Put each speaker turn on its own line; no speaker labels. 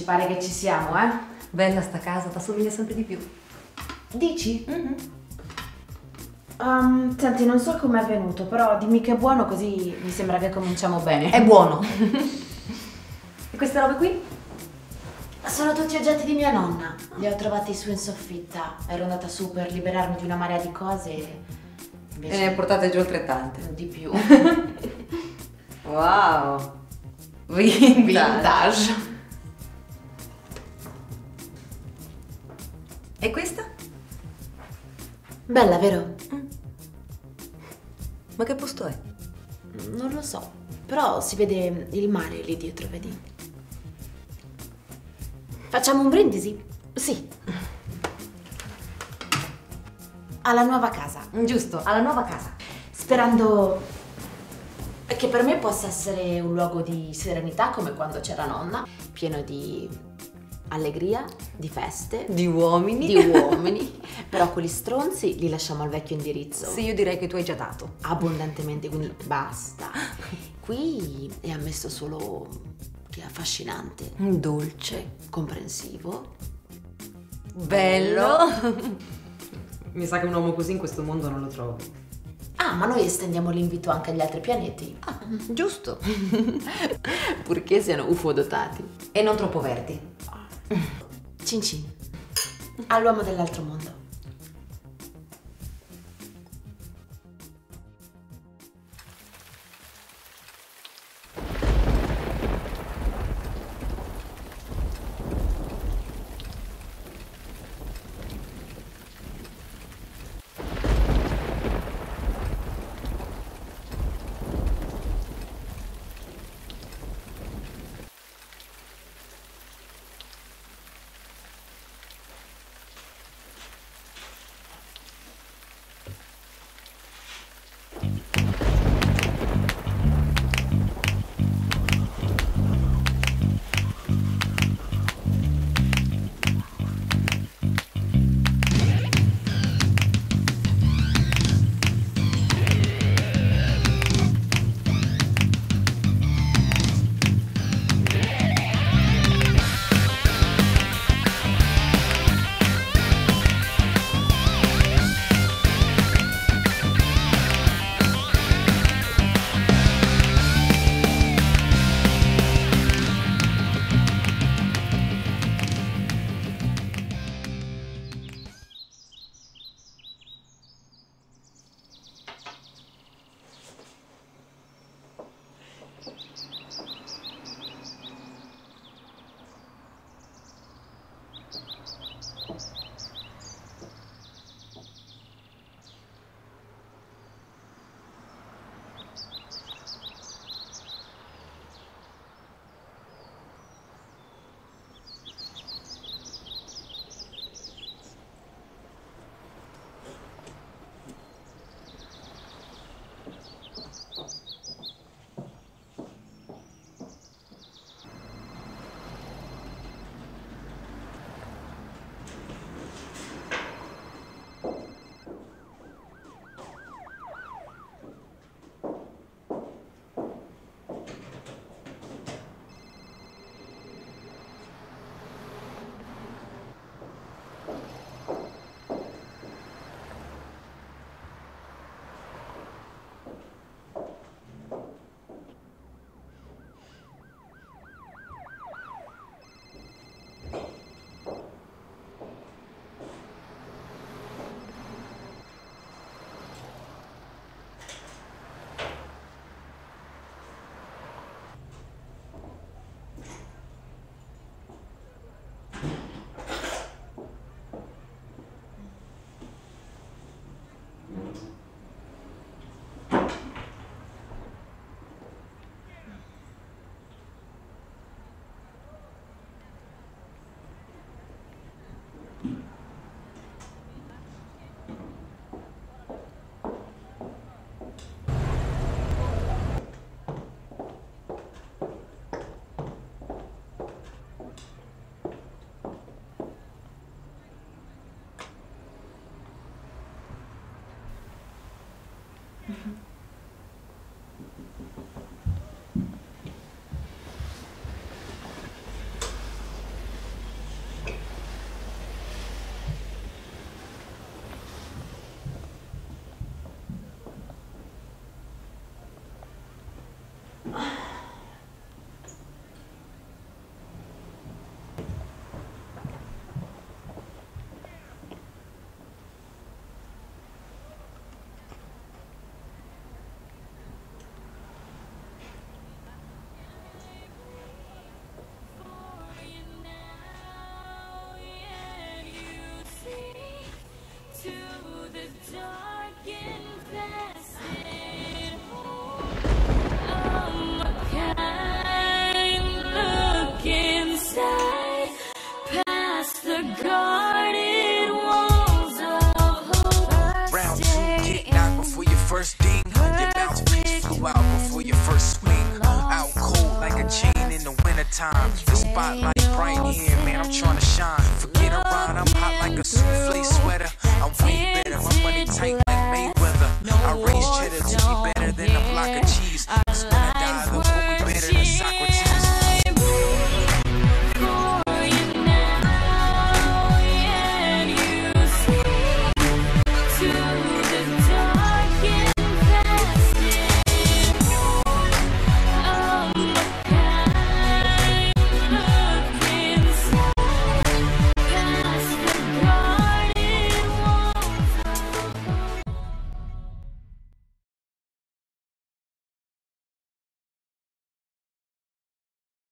pare che ci siamo, eh?
Bella sta casa, t'assomiglia sempre di più.
Dici? Senti, non so com'è venuto, però dimmi che è buono così mi sembra che cominciamo bene.
È buono. E queste robe qui?
Sono tutti oggetti di mia nonna. Li ho trovati su in soffitta. Ero andata su per liberarmi di una marea di cose e invece
E ne portate giù altrettante.
di più.
Wow. Vintage. E questa?
Bella, vero?
Ma che posto è?
Non lo so, però si vede il mare lì dietro, vedi? Facciamo un brindisi? Sì. Alla nuova casa.
Giusto, alla nuova casa.
Sperando che per me possa essere un luogo di serenità come quando c'era nonna, pieno di allegria, di feste,
Di uomini.
di uomini, però quelli stronzi li lasciamo al vecchio indirizzo.
Sì, io direi che tu hai già dato.
Abbondantemente, quindi basta. Qui è ammesso solo chi è affascinante,
Dolce.
comprensivo.
Bello. Mi sa che un uomo così in questo mondo non lo trovo.
Ah, ma noi estendiamo l'invito anche agli altri pianeti.
Ah, giusto.
Purché siano UFO dotati.
E non troppo verdi.
Cin cin. All'uomo dell'altro mondo.
time. The spotlight bright here, man, I'm trying to shine. Forget around, I'm hot like a souffle sweater. I'm way better